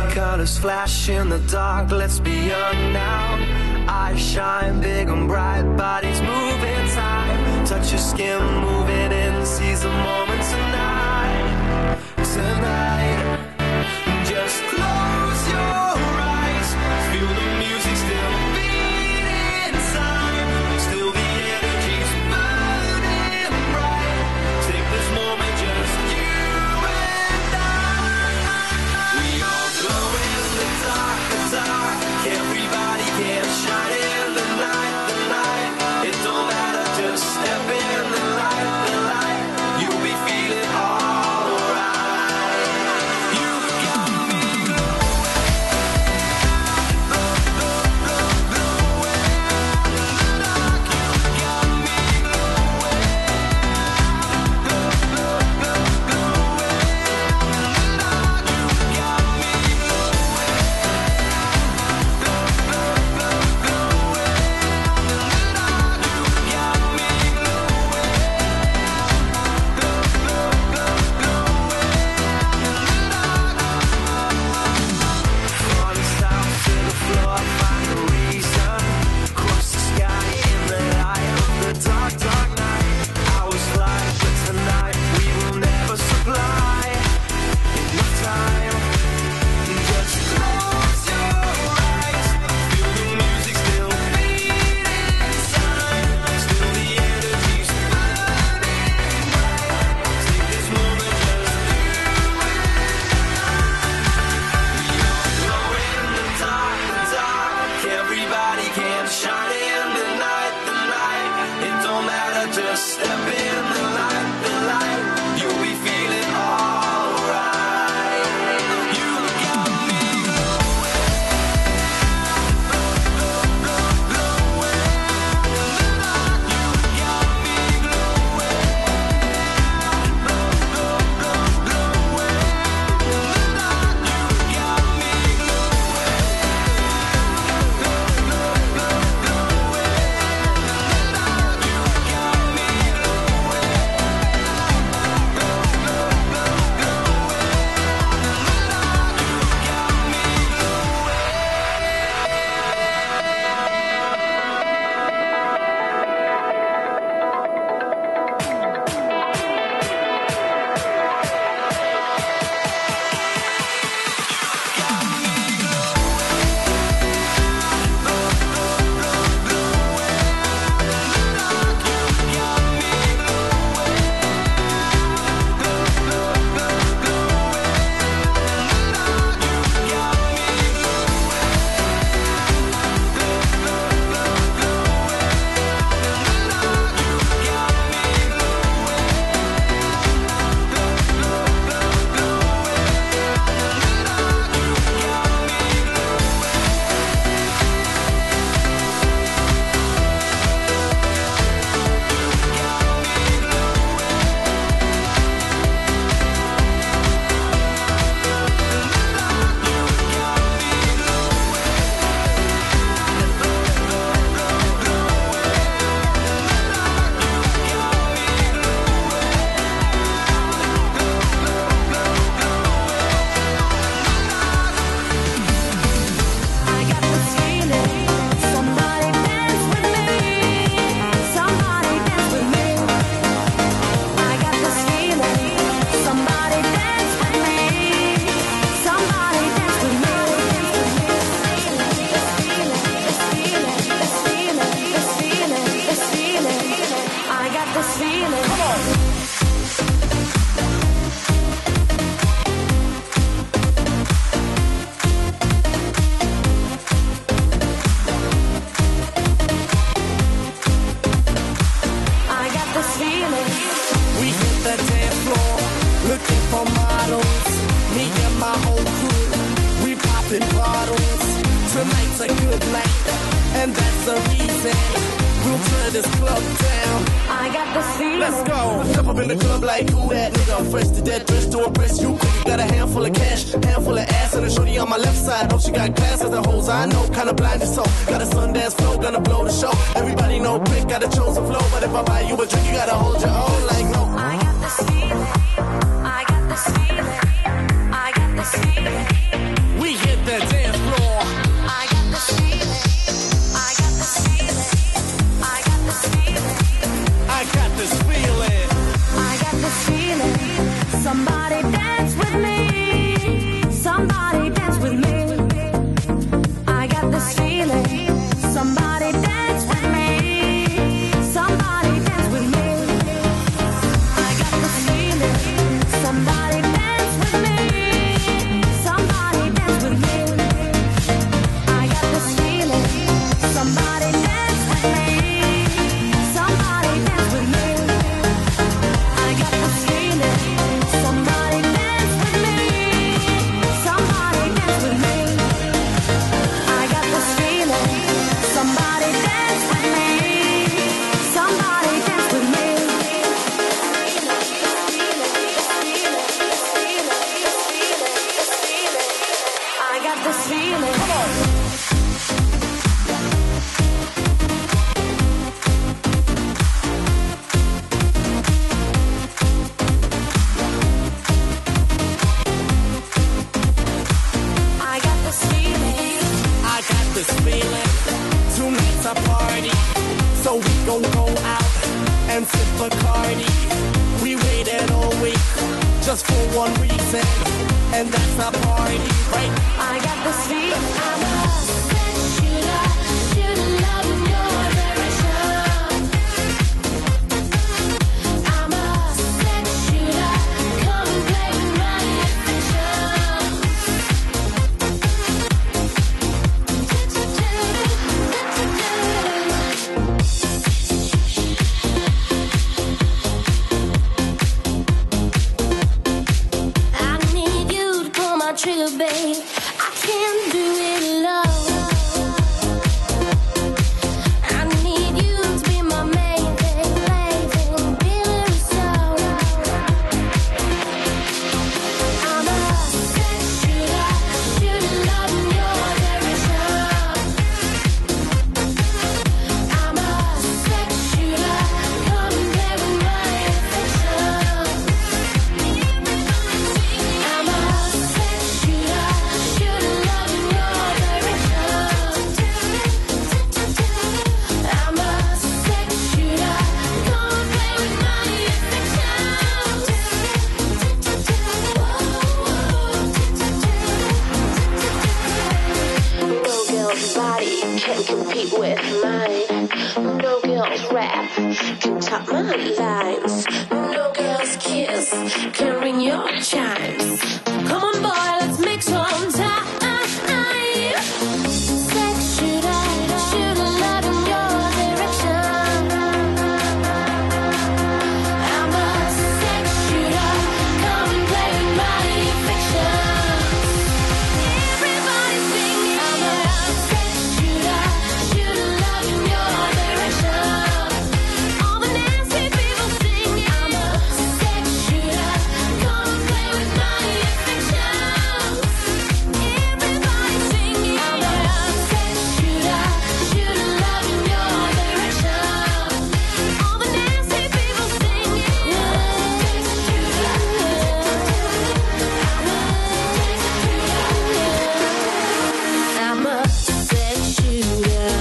colors flash in the dark, let's be young now. Eyes shine big and bright, bodies move in time. Touch your skin, moving in, seize the moment tonight. Tonight, just close your eyes, feel the music still beat inside. Still the energy's burning bright. Take this moment, just you and I. We all glow in the dark, the dark. Everybody can shine in the night, the night. It don't matter, just step in the light, the light. You'll be feeling alright. You got me Tonight's a good night, and that's the reason we'll turn this club down. I got the feeling. Let's go. Step up in the club like who that nigga? I'm fresh to death, dressed to impress you. Got a handful of cash, handful of ass, and a shorty on my left side. Hope she got class as the hoes I know, kinda blind as so. Got a Sundance flow, gonna blow the show. Everybody know quick, got a chosen flow, but if I buy you a drink, you gotta hold your own like no. I got this feeling. I got this feeling. I got this feeling. We Somebody dance with me. Somebody dance with me. I got this feeling. Somebody dance with me. Somebody dance with me. I got this feeling. Somebody dance with me. Somebody dance with me. I got this feeling. Somebody dance with me. Somebody dance with me. I got this feeling. Somebody dance with me. Somebody dance with me. I got this feeling. Somebody dance with me. Somebody dance with me. I got this feeling. Come on. I got this feeling. I got this feeling. Tonight's a party, so we gon' go out and sip Bacardi. We waited all week just for one reason, and that's our party, right? I got this feeling. I'm a sex shooter, shooting love in your direction. I'm a sex shooter, come and play with my affection. I need you to pull my trigger, babe. I can't do it alone. I need you to be my main thing, plaything, feeling so. I'm a sex shooter, shooting love in your direction. I'm a sex shooter, come and play with my affection. I'm a sex shooter, shooting love in your direction. I'm a sex shooter, come and play with my affection. No girl's body can compete with mine. No girl's rap can top my lines. No girl's kiss can ring your chimes. Come on, boy, let's make some time. Sex shooter, shooting love in your direction. I'm a sex shooter, come and play with my affection. Everybody sing, I'm a sex shooter, shooting love in your direction. All the nasty people sing, I'm a sex shooter, come and play with my affection. Everybody sing, I'm a sex shooter, shooting love in your direction. All the nasty people sing, I'm a sex shooter.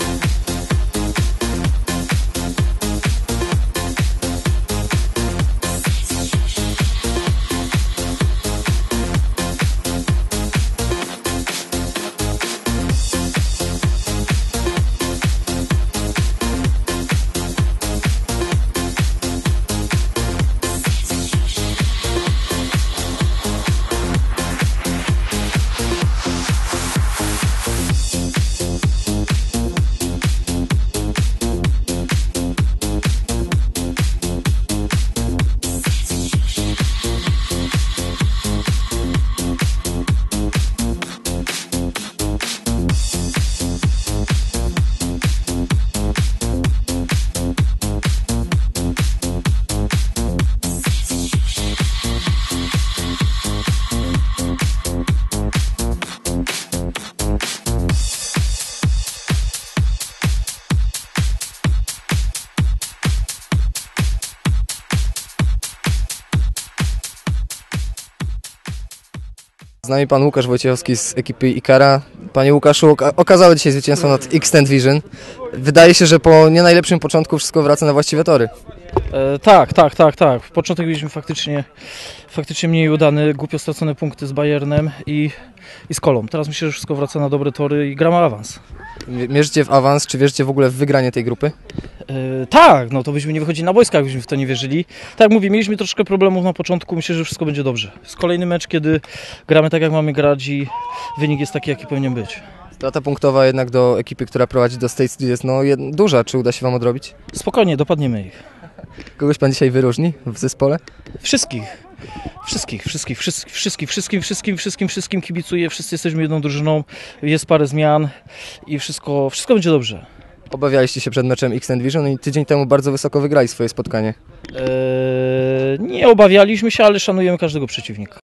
Z nami pan Łukasz Wojciechowski z ekipy Ikara. Panie Łukaszu, okazało dzisiaj zwycięstwo nad Extend Vision. Wydaje się, że po nie najlepszym początku wszystko wraca na właściwe tory. Tak. W początek byliśmy faktycznie mniej udany, głupio stracone punkty z Bayernem i z Kolą. Teraz myślę, że wszystko wraca na dobre tory i gramy awans. Mierzycie w awans, czy wierzycie w ogóle w wygranie tej grupy? Tak, no to byśmy nie wychodzili na boiska, jakbyśmy w to nie wierzyli. Tak jak mówię, mieliśmy troszkę problemów na początku, myślę, że wszystko będzie dobrze. Jest kolejny mecz, kiedy gramy tak, jak mamy grać i wynik jest taki, jaki powinien być. Strata punktowa jednak do ekipy, która prowadzi do States jest duża. Czy uda się Wam odrobić? Spokojnie, dopadniemy ich. Kogoś Pan dzisiaj wyróżni w zespole? Wszystkim kibicuję, wszyscy jesteśmy jedną drużyną, jest parę zmian i wszystko będzie dobrze. Obawialiście się przed meczem X Division i tydzień temu bardzo wysoko wygrali swoje spotkanie. Nie obawialiśmy się, ale szanujemy każdego przeciwnika.